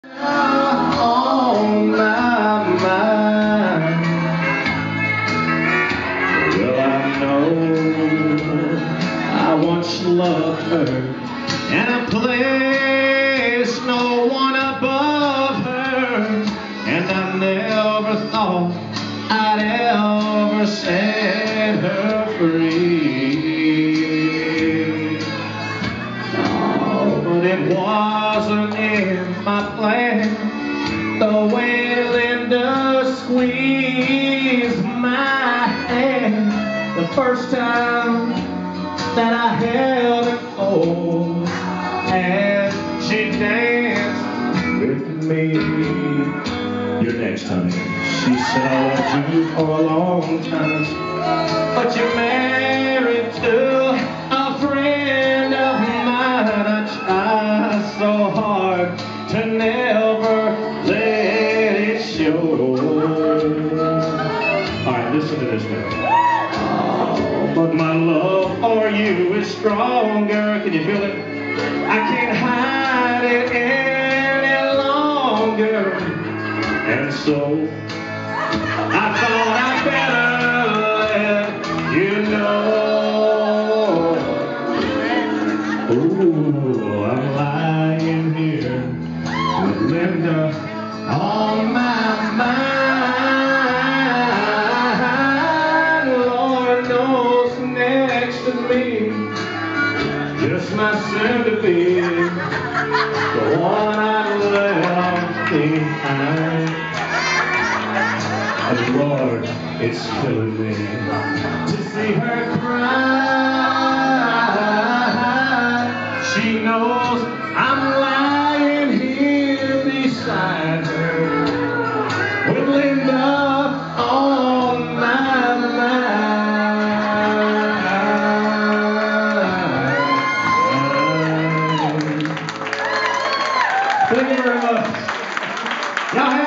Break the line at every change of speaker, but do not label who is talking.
On my mind. Well, I know I once loved her, and I placed no one above her, and I never thought I'd ever set her free. Oh, but it wasn't in my plan, the way Linda squeezed my hand the first time that I held her close and she danced with me. You're next, honey. She said, I loved you for a long time, but you're married to a friend of mine. I tried so hard to never let it show. Alright, listen to this now. Oh, but my love for you is stronger. Can you feel it? I can't hide it any longer. And so I thought I'd better let you know. Ooh, I'm lying here with Linda on my mind. Lord knows next to me, just my sympathy, the one I left behind. And Lord, it's killing me to see her cry. She knows I'm lying here beside her with Linda on my mind. Thank you very much. Y'all